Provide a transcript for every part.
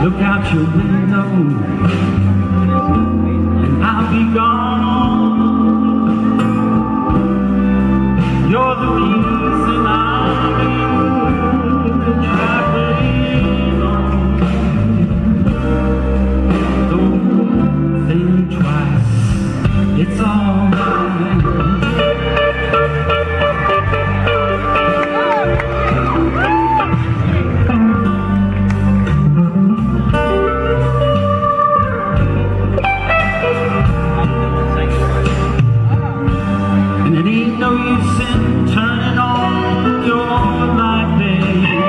Look out your window and I'll be gone. You're the reason I'm traveling on. Don't think twice, it's all right. No use in turning on your light, babe.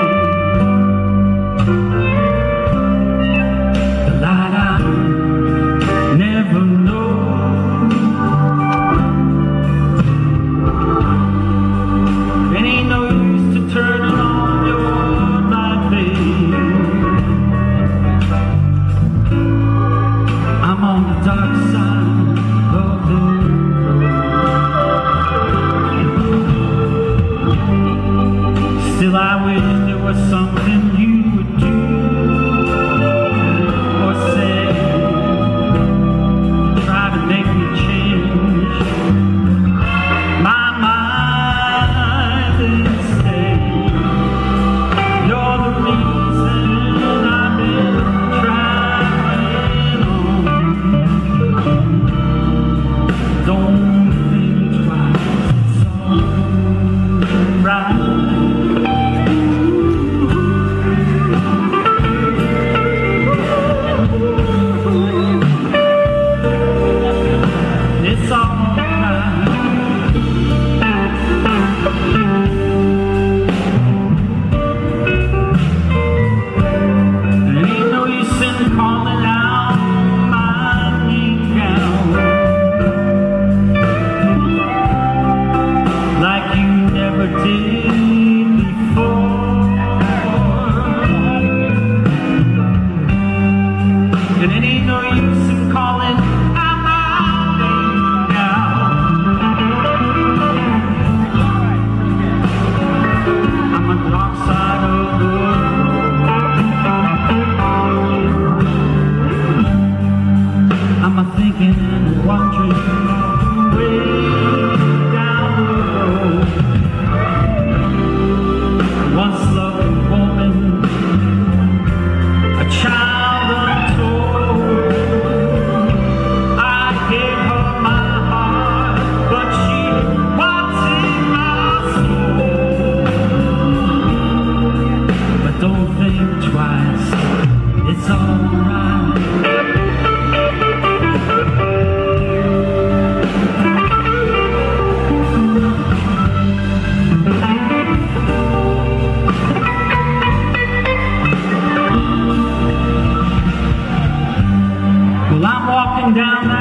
The light I never know. It ain't no use to turning on your light, babe. I'm on the dark side of the road. Still I wish there was something you would do or say to try to make me change my mind and stay. You're the reason I've been traveling on. Don't think twice, it's all right. Down